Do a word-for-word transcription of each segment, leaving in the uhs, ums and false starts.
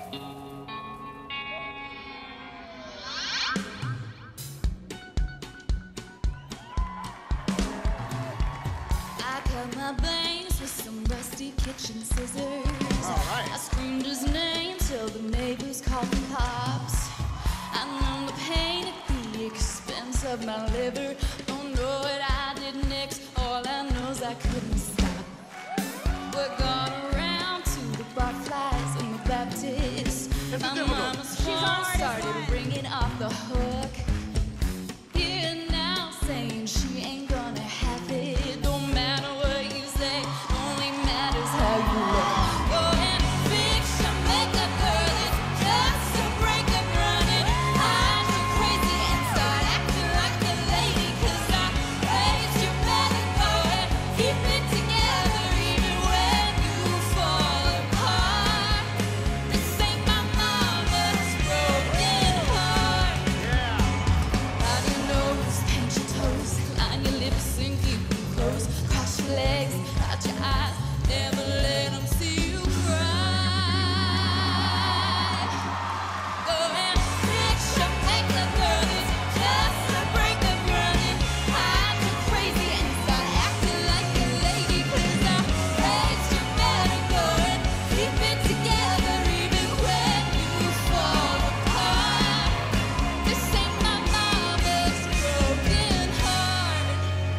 I cut my bangs with some rusty kitchen scissors. All right. I screamed his name till the neighbors called the cops. I numb the pain at the expense of my liver. Don't know what I did next. All I know is I couldn't stop. We're gone around to the barflies and the Baptists. My mama's phone started ringing off the hook. Here now saying she ain't gonna have it. Don't matter what you say, only matters how you look. Go and fix your makeup, girl. It's just a breakup running. I'm so crazy and start acting like a lady. Cause I raised you better go and keep it together even when you fall apart. This ain't my mama's broken heart. Rub your nose, paint your toes, line your lips and keep them closed. Cross your legs, out your eyes, never let them see you cry. Go and fix your makeup, girl. It's just a breakup running. I'm too crazy and start acting like a lady. Cause I raised you better go and keep it together even when you fall apart. This ain't my mama's broken heart.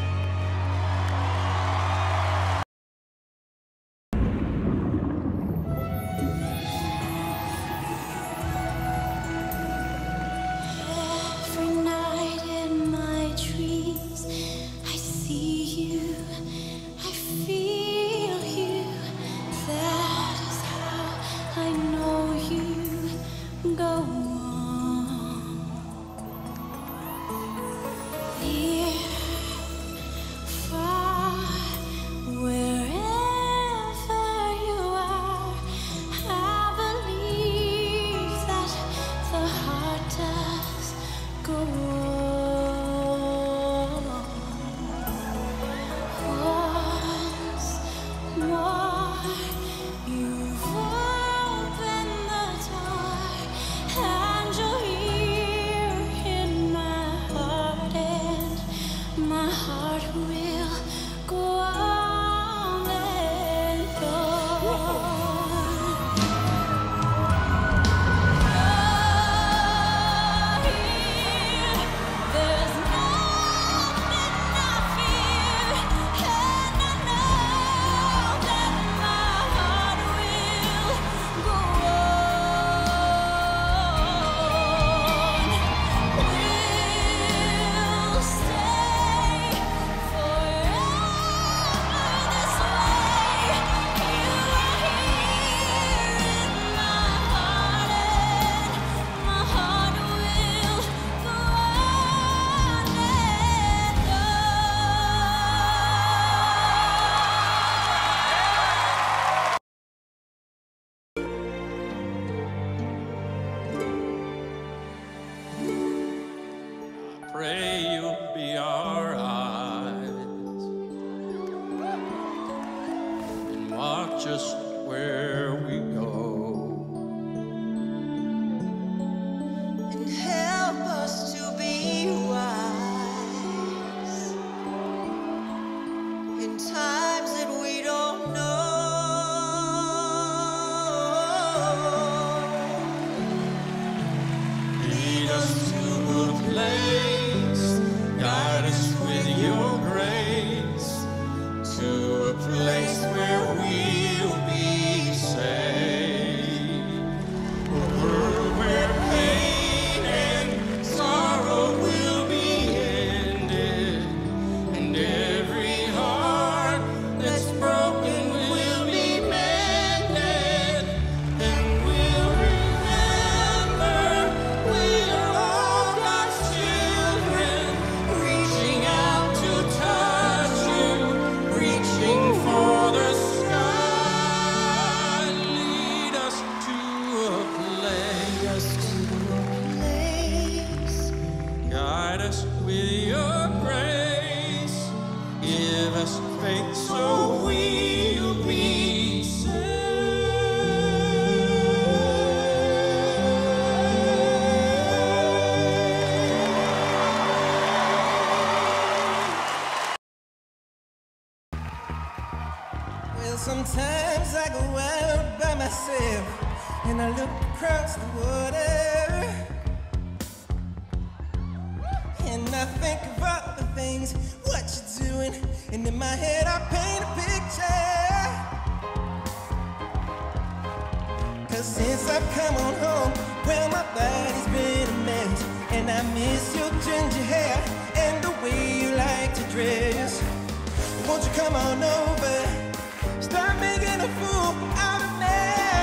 Every night in my dreams, I see you, I feel you. That is how I know you go on. Near, far, wherever you are, I believe that the heart does go on. Once more, you've opened the door, and you're here in my heart, and my heart will go on and on. There's nothing I fear, and I know that my heart will go on. We'll stay forever this way. You are here in my heart, and my heart will go on and Pray you'll be alright and watch us where we go. And help us to be wise in times that we don't know. Lead us to a place, guide us with your grace, to a place where we'll be Well, sometimes I go out by myself and I look across the water, and I think of all the things, what you're doing, and in my head I paint a picture. Cause since I've come on home, well, my body's been a mess, and I miss your ginger hair and the way you like to dress. Won't you come on over, start making a fool out of me?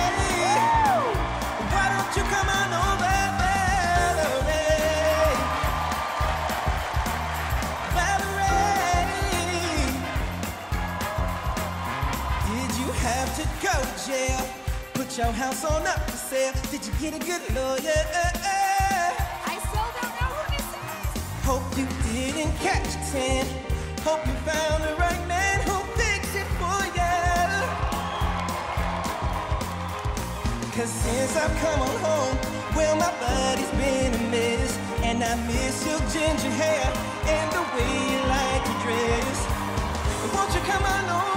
Why don't you come on over, Valerie? Valerie, did you have to go to jail? Put your house on up for sale. Did you get a good lawyer? I still don't know who this is. Hope you didn't catch a tan. Hope you found the right man who'll fix it for you. Cause since I've come on home, well, my body's been a mess, and I miss your ginger hair and the way you like to dress. Won't you come on over?